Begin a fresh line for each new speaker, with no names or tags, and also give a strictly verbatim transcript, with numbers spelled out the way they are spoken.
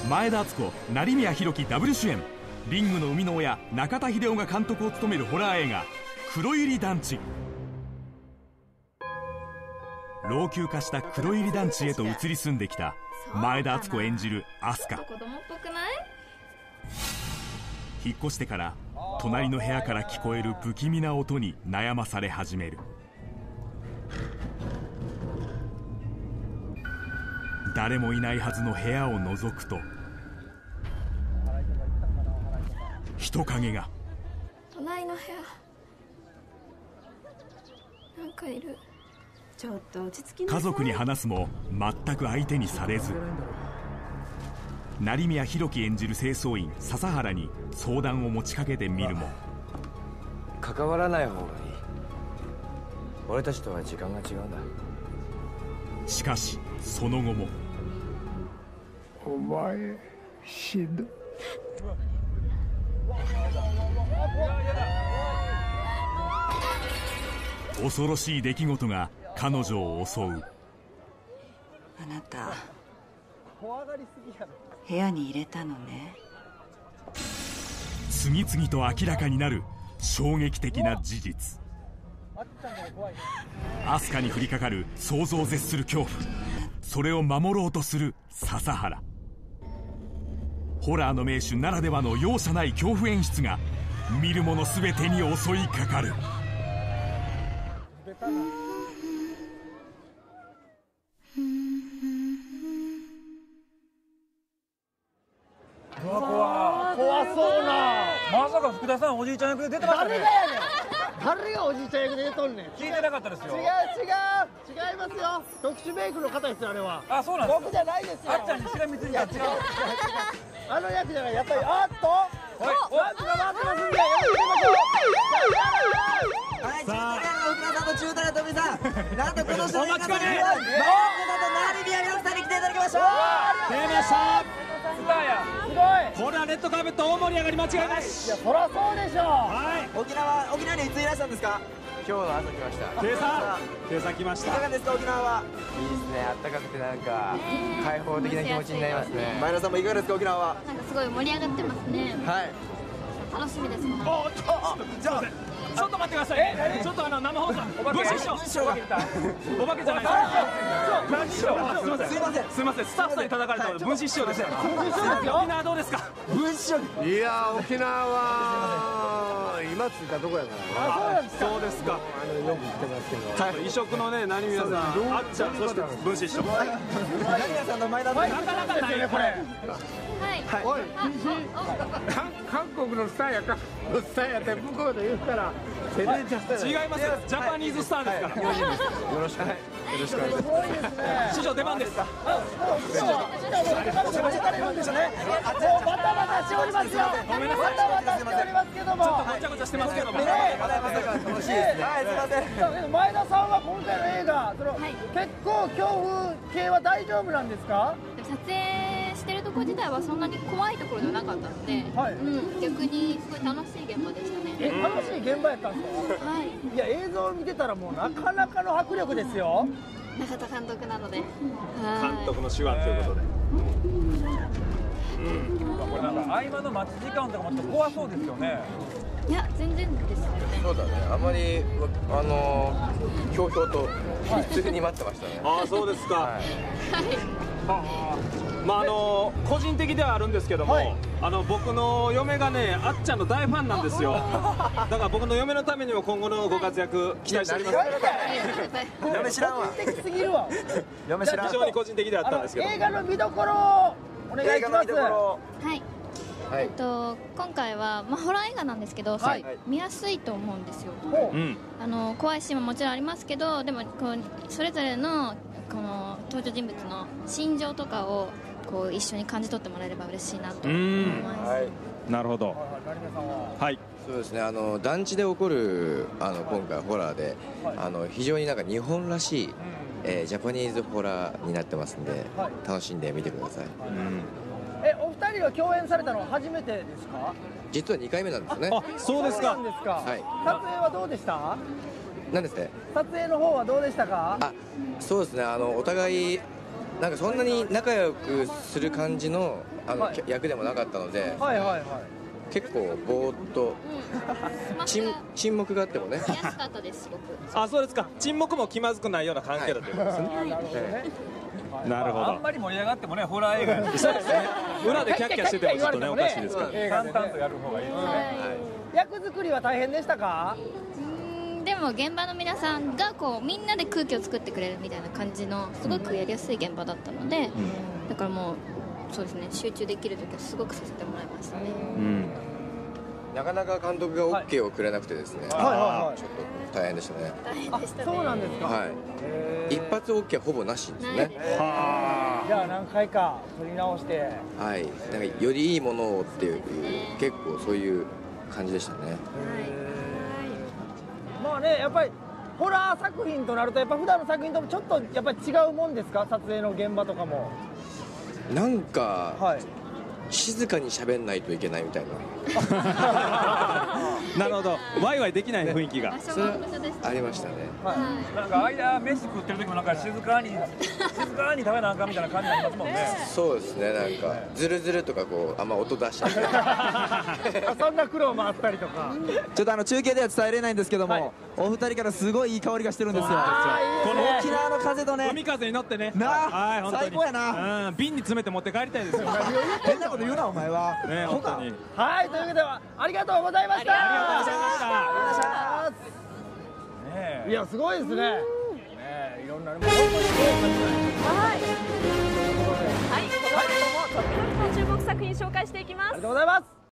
前田敦子、成宮弘樹ダブル主演、リングの生みの親中田秀夫が監督を務めるホラー映画「黒百合団地」。老朽化した黒百合団地へと移り住んできた前田敦子演じる飛鳥。
子供っぽくない？
引っ越してから隣の部屋から聞こえる不気味な音に悩まされ始める。誰もいないはずの部屋を覗くと人影が。
隣の部屋なんかいる。
ちょっと落ち着きなさい。
家族に話すも全く相手にされず、成宮弘樹演じる清掃員笹原に相談を持ちかけてみるも、
関わらない方がいい。俺たちとは時間が違うんだ。
しかしその後も
お前死ぬ。
恐ろしい出来事が彼女を襲う。
あなた部屋に入れたのね。
次々と明らかになる衝撃的な事実。飛鳥に降りかかる想像を絶する恐怖、それを守ろうとする笹原。ホラーの名手ならではの容赦ない恐怖演出が見る者全てに襲いかかる。
怖そうな。まさか福田さんおじいちゃん役で出てましたね。
誰がやねん。誰がおじいちゃん役で出とんねん。
聞いてなかったですよ。
違う違う違いますよ。特殊メイクの方ですよあれは。
あ、そうなんですか。
僕じゃないですよ。
あっちゃんにしがみついた。違う。
あの役じゃない。やっぱりあっと。
おいおい。
なんとか回ってますんでやめてみましょう。
はい、さあ、福田さんと中谷富さん、なんと今年の
お待ちかね。
福田さんと成宮弘樹さんに来ていただきました。
出ました。スターや。
すごい。
これはレッドカーペット大盛り上がり間違いないし。
いや、そらそうでしょう。
はい。
沖縄、沖縄にいついらしたんですか。
今日の朝来ました。
今朝今朝来ました。
いかがですか沖縄は。
いいですね。あったかくてなんか開放的な気持ちになりますね。
前田さんもいかがですか沖縄は。
なんかすごい盛り上がってますね。
はい。
楽しみです。
おっと、じゃあちょっと待ってください。ちょっとあの生放送。文枝師匠。お化けじゃないです。文枝師匠。すいません。すいません。スタッフさんに叩かれたので文枝師匠です。沖縄どうですか。
文枝師匠。
いや沖縄は今着いたとこやからね。
そうですか。
あのよく来てますけど。
異色のね成宮さん、あっちゃん、そして文枝師匠。
成宮さんと前田さん。
なかなかないねこれ。
はい。
おい、韓国のスターや韓国のスターやって向こうで言うから照れちゃったよ。
違いますよ。ジャパニーズスターですから。
よろしく。よろしくお願いします。
師匠出番です。
もうバタバタしておりますよ。
ごめんなさい。
バタバタしておりますけども。
ちょっとごちゃごちゃしてますけども。
楽しいですね。はい、すいません。
前田さんは今回の映画、その結構恐怖系は大丈夫なんですか？
撮影してるところ自体はそんなに怖いところではなかったので、
はい
うん、逆にすごい楽しい現場でしたね。
え、楽しい現場やったんですか？
はい。
いや、映像を見てたらもうなかなかの迫力ですよ。
中田監督なので。
監督の手話ということで。これなんか合間の待ち時間とかもちょっと怖そうですよね。
いや、全然ですよね。
そうだね。あまりあのひょうひょうと普通に待ってましたね。
ああ、そうですか。はい。はあ、まああの個人的ではあるんですけども、はい、あの僕の嫁がねあっちゃんの大ファンなんですよ。だから僕の嫁のためにも今後のご活躍期待しております。
嫁知らんわ。
個人的すぎるわ。
嫁知らん。
非常に個人的であったんですけど。
映画の見どころをお願いします。
はい。はい、えっと今回は、まあ、ホラー映画なんですけど、はい、見やすいと思うんですよ。うん、あの怖いシーンももちろんありますけど、でもこうそれぞれのこの登場人物の心情とかをこう一緒に感じ取ってもらえれば嬉しいなと思います。はい、
なるほど。はい。
そうですね。あの団地で起こるあの今回ホラーで、あの非常になんか日本らしい、えー、ジャパニーズホラーになってますんで、楽しんで見てください。うん
え、お二人は共演されたのは初めてですか？
実はにかいめなんですね。
あ、そうですか。
そうなんですか。
はい。
撮影はどうでした？
なんですね。
撮影の方はどうでしたか？
あ、そうですね。あのお互いなんかそんなに仲良くする感じのあの、
はい、
役でもなかったので、
はいはいはい、
結構ぼーっと、
うん、
沈沈黙があってもね。
見やすかったですすごく。
あ、そうですか。沈黙も気まずくないような関係だということですね。
なるほどね。
なるほど。
あんまり盛り上がってもね、ホラー映画に
そうですね。裏でキャッキャしててもちょっとねおかしいですから。
淡々とやる方がいいですね。
役作りは大変でしたか？
でも現場の皆さんがこうみんなで空気を作ってくれるみたいな感じのすごくやりやすい現場だったので、うん、だからもうそうですね、集中できるときはすごくさせてもらいましたね。うん、
なかなか監督が オーケー をくれなくてですね、はいはいはい、ちょっと大変でしたね。
大変でしたね。
そうなんですか。
はい、一発 オーケー はほぼなしですね。
はあ、じゃあ何回か撮り直して、
はい、なんかよりいいものをっていう、ね、結構そういう感じでしたね。はい、
まあね、やっぱりホラー作品となるとやっぱ普段の作品ともちょっとやっぱり違うもんですか？撮影の現場とかも。
なんか、はい、静かに喋んないといけないみたいな。
なるほど、ワイワイできない雰囲気が
それ
ありましたね。
はい、なんか間飯食ってる時もなんか静かに静かに食べなあかんみたいな感じになりますもんね。
そうですね、なんかズルズルとかこうあんま音出しちゃって
そんな苦労もあったりとか。
ちょっとあの中継では伝えれないんですけども、はい、お二人からすごいいい香りがしてるんですよ。この沖縄の風とね、
海風に乗ってね、
なあ、はい、最高やな。
うん、瓶に詰めて持って帰りたいですよ。
変なこと言うなお前は。
ね、本当に。
はい、というわけではありがとうございました。
ありがとうございました。
いや、すごいですね。ね、いろんなね、もう
はい。はい、この後もとっておきの注目作品紹介していきます。
ありがとうございます。